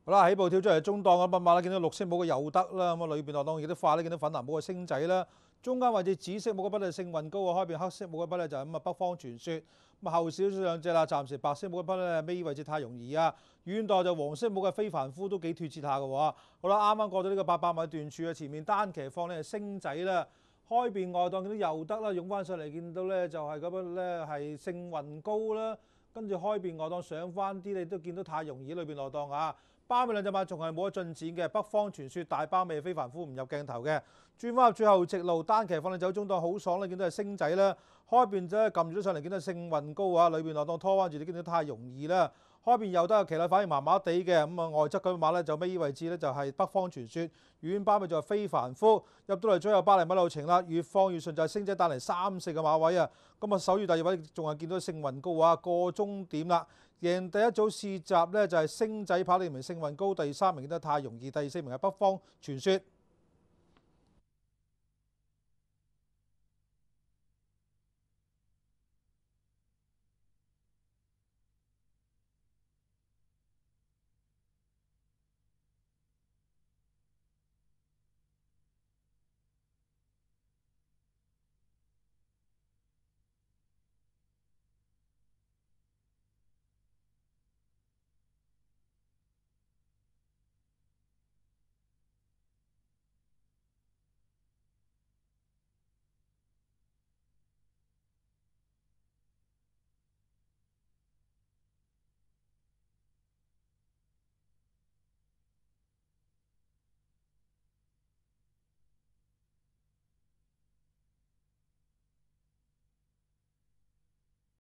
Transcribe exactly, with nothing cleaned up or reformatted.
好啦，起步跳出嚟中檔嗰匹馬咧，見到綠色帽嘅有得啦，咁啊裏邊落檔亦都快咧，見到粉藍帽嘅星仔啦，中間位置紫色帽嗰匹咧勝運高啊，開邊黑色帽嗰匹咧就係咁啊北方傳說，咁啊後少少兩隻啦，暫時白色帽嗰匹咧尾位置太容易啊，遠檔就黃色帽嘅非凡夫都幾脫節下嘅喎，好啦，啱啱過到呢個八百米段處啊，前面單騎放咧係星仔啦。開邊外檔見到又得啦，湧翻上嚟見到咧就係嗰匹咧係勝運高啦，跟住開邊外檔上翻啲，你都見到太容易裏邊落檔啊！包尾兩隻馬仲係冇得進展嘅，北方傳說大包尾非凡夫唔入鏡頭嘅，轉翻入最後直路單騎放你走中檔好爽啦，見到係星仔啦，開邊就撳咗上嚟見到勝運高啊，裏邊落檔拖翻住你見到太容易啦。開邊又得，騎啦反而麻麻地嘅，咁啊外側嗰馬咧就尾位置咧就係北方傳說，遠包尾就係非凡夫，入到嚟最後百零米路程啦，越放越順就係星仔帶嚟三四個馬位啊，咁啊首月第二位仲係見到勝運高啊，過終點啦，贏第一組試閘咧就係星仔跑呢名勝運高，第三名見得太容易，第四名係北方傳說。